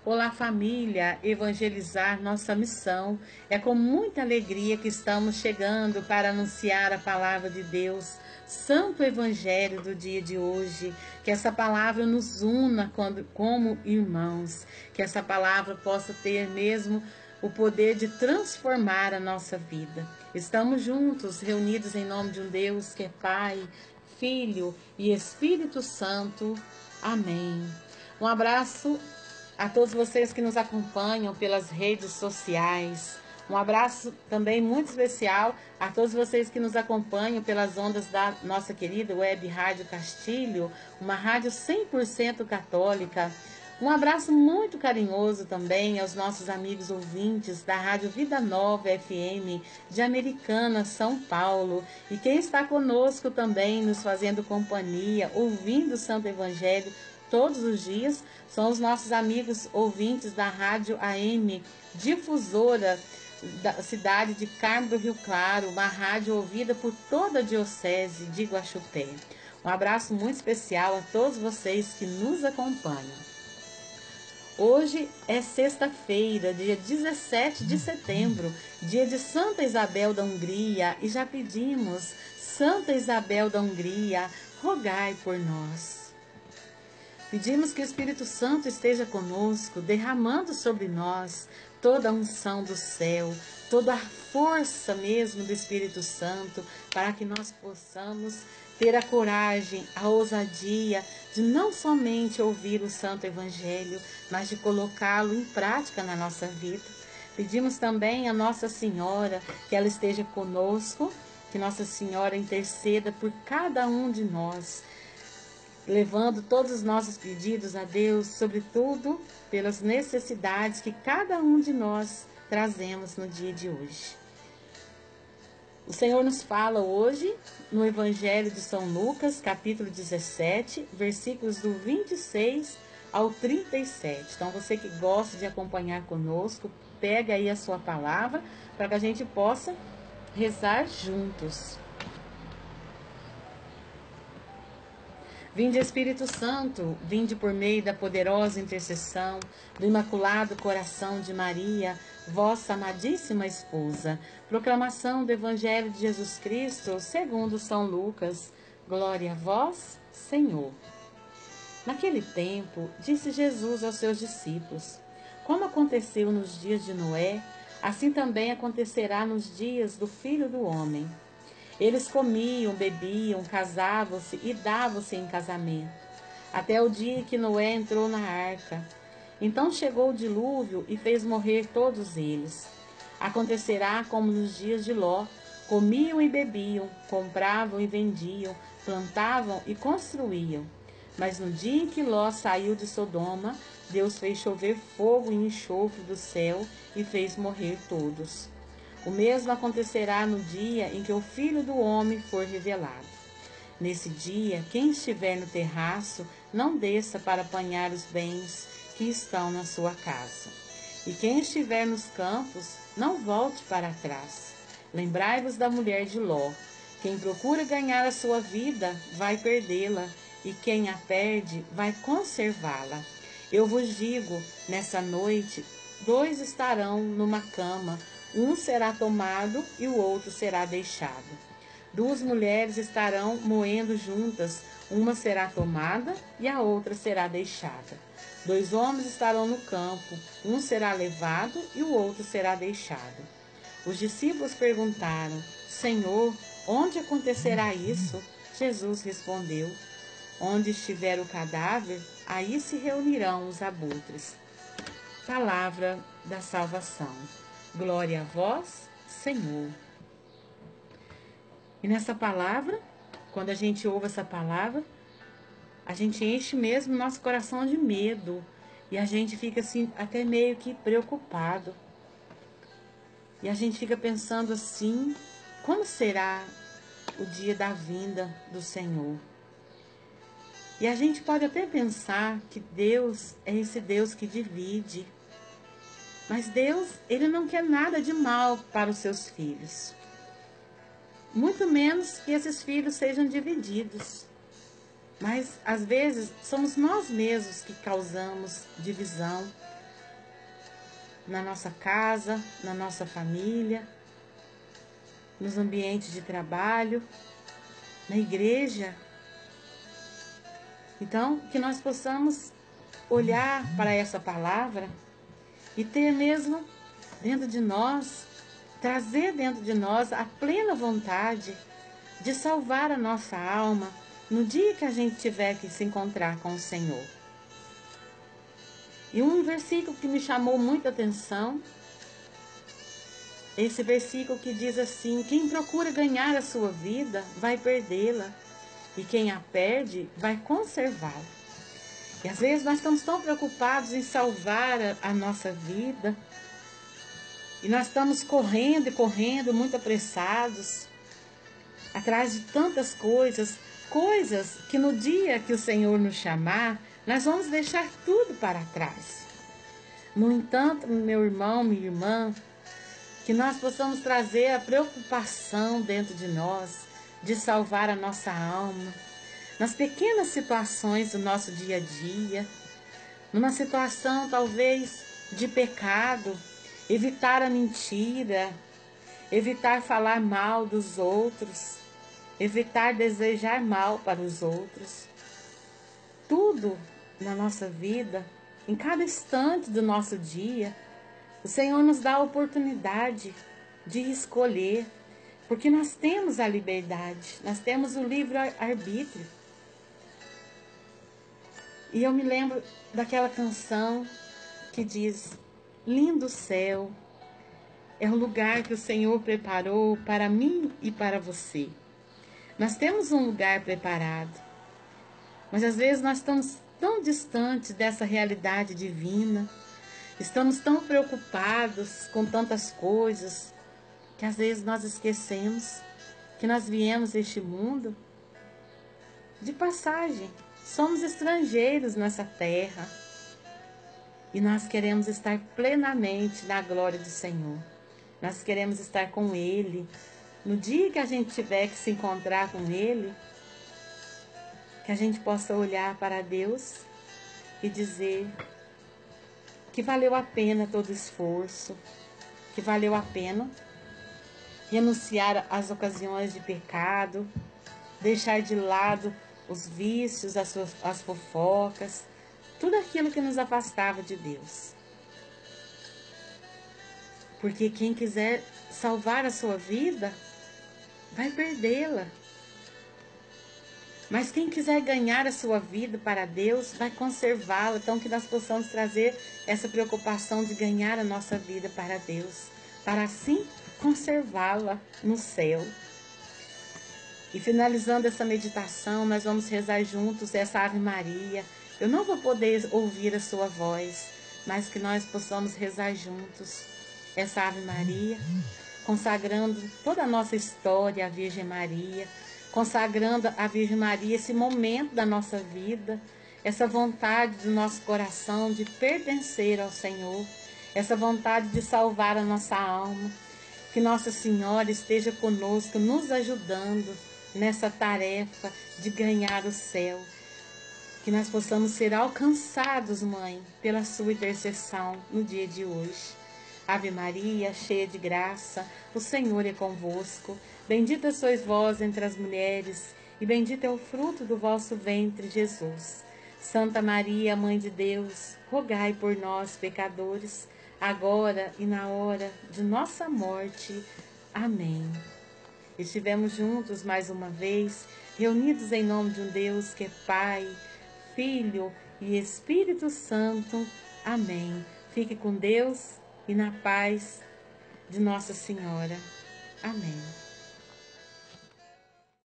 Olá, família, evangelizar nossa missão. É com muita alegria que estamos chegando para anunciar a palavra de Deus, Santo Evangelho do dia de hoje. Que essa palavra nos una como irmãos, que essa palavra possa ter mesmo o poder de transformar a nossa vida. Estamos juntos, reunidos em nome de um Deus que é Pai, Filho e Espírito Santo. Amém. Um abraço a todos vocês que nos acompanham pelas redes sociais. Um abraço também muito especial a todos vocês que nos acompanham pelas ondas da nossa querida Web Rádio Castilho, uma rádio 100% católica. Um abraço muito carinhoso também aos nossos amigos ouvintes da Rádio Vida Nova FM de Americana, São Paulo. E quem está conosco também, nos fazendo companhia, ouvindo o Santo Evangelho todos os dias, são os nossos amigos ouvintes da Rádio AM, difusora da cidade de Carmo do Rio Claro, uma rádio ouvida por toda a Diocese de Guaxupé. Um abraço muito especial a todos vocês que nos acompanham. Hoje é sexta-feira, dia 17 de setembro, dia de Santa Isabel da Hungria, e já pedimos, Santa Isabel da Hungria, rogai por nós. Pedimos que o Espírito Santo esteja conosco, derramando sobre nós toda a unção do céu, toda a força mesmo do Espírito Santo, para que nós possamos ter a coragem, a ousadia de não somente ouvir o Santo Evangelho, mas de colocá-lo em prática na nossa vida. Pedimos também a Nossa Senhora que ela esteja conosco, que Nossa Senhora interceda por cada um de nós, levando todos os nossos pedidos a Deus, sobretudo pelas necessidades que cada um de nós trazemos no dia de hoje. O Senhor nos fala hoje no Evangelho de São Lucas, capítulo 17, versículos do 26 ao 37. Então, você que gosta de acompanhar conosco, pega aí a sua palavra para que a gente possa rezar juntos. Vinde, Espírito Santo, vinde por meio da poderosa intercessão do Imaculado Coração de Maria, vossa amadíssima esposa. Proclamação do Evangelho de Jesus Cristo, segundo São Lucas. Glória a vós, Senhor. Naquele tempo, disse Jesus aos seus discípulos: como aconteceu nos dias de Noé, assim também acontecerá nos dias do Filho do Homem. Eles comiam, bebiam, casavam-se e davam-se em casamento, até o dia em que Noé entrou na arca. Então chegou o dilúvio e fez morrer todos eles. Acontecerá como nos dias de Ló: comiam e bebiam, compravam e vendiam, plantavam e construíam. Mas no dia em que Ló saiu de Sodoma, Deus fez chover fogo e enxofre do céu e fez morrer todos. O mesmo acontecerá no dia em que o Filho do Homem for revelado. Nesse dia, quem estiver no terraço, não desça para apanhar os bens que estão na sua casa. E quem estiver nos campos, não volte para trás. Lembrai-vos da mulher de Ló. Quem procura ganhar a sua vida, vai perdê-la, e quem a perde, vai conservá-la. Eu vos digo, nessa noite, 2 estarão numa cama, um será tomado e o outro será deixado. 2 mulheres estarão moendo juntas, uma será tomada e a outra será deixada. 2 homens estarão no campo, um será levado e o outro será deixado. Os discípulos perguntaram: Senhor, onde acontecerá isso? Jesus respondeu: onde estiver o cadáver, aí se reunirão os abutres. Palavra da salvação. Glória a vós, Senhor. E nessa palavra, quando a gente ouve essa palavra, a gente enche mesmo nosso coração de medo. E a gente fica assim, até meio que preocupado. E a gente fica pensando assim, como será o dia da vinda do Senhor? E a gente pode até pensar que Deus é esse Deus que divide. Mas Deus, Ele não quer nada de mal para os seus filhos. Muito menos que esses filhos sejam divididos. Mas, às vezes, somos nós mesmos que causamos divisão. na nossa casa, na nossa família, nos ambientes de trabalho, na igreja. Então, que nós possamos olhar para essa palavra e ter mesmo dentro de nós, trazer dentro de nós a plena vontade de salvar a nossa alma no dia que a gente tiver que se encontrar com o Senhor. E um versículo que me chamou muita atenção, esse versículo que diz assim: quem procura ganhar a sua vida vai perdê-la, e quem a perde vai conservá-la. E às vezes nós estamos tão preocupados em salvar a nossa vida, e nós estamos correndo e correndo, muito apressados, atrás de tantas coisas, coisas que no dia que o Senhor nos chamar, nós vamos deixar tudo para trás. No entanto, meu irmão, minha irmã, que nós possamos trazer a preocupação dentro de nós, de salvar a nossa alma, nas pequenas situações do nosso dia a dia, numa situação talvez de pecado, evitar a mentira, evitar falar mal dos outros, evitar desejar mal para os outros. Tudo na nossa vida, em cada instante do nosso dia, o Senhor nos dá a oportunidade de escolher, porque nós temos a liberdade, nós temos o livre-arbítrio. E eu me lembro daquela canção que diz: lindo céu é o lugar que o Senhor preparou para mim e para você. Nós temos um lugar preparado, mas às vezes nós estamos tão distantes dessa realidade divina, estamos tão preocupados com tantas coisas, que às vezes nós esquecemos que nós viemos a este mundo de passagem. Somos estrangeiros nessa terra e nós queremos estar plenamente na glória do Senhor. Nós queremos estar com Ele. No dia que a gente tiver que se encontrar com Ele, que a gente possa olhar para Deus e dizer que valeu a pena todo o esforço, que valeu a pena renunciar às ocasiões de pecado, deixar de lado os vícios, as fofocas, tudo aquilo que nos afastava de Deus. Porque quem quiser salvar a sua vida, vai perdê-la. Mas quem quiser ganhar a sua vida para Deus, vai conservá-la. Então que nós possamos trazer essa preocupação de ganhar a nossa vida para Deus, para assim conservá-la no céu. E finalizando essa meditação, nós vamos rezar juntos essa Ave Maria. Eu não vou poder ouvir a sua voz, mas que nós possamos rezar juntos essa Ave Maria, consagrando toda a nossa história à Virgem Maria, consagrando à Virgem Maria esse momento da nossa vida, essa vontade do nosso coração de pertencer ao Senhor, essa vontade de salvar a nossa alma. Que Nossa Senhora esteja conosco, nos ajudando nessa tarefa de ganhar o céu. Que nós possamos ser alcançados, Mãe, pela sua intercessão no dia de hoje. Ave Maria, cheia de graça, o Senhor é convosco. Bendita sois vós entre as mulheres, e bendito é o fruto do vosso ventre, Jesus. Santa Maria, Mãe de Deus, rogai por nós, pecadores, agora e na hora de nossa morte. Amém. Estivemos juntos mais uma vez, reunidos em nome de um Deus que é Pai, Filho e Espírito Santo. Amém. Fique com Deus e na paz de Nossa Senhora. Amém.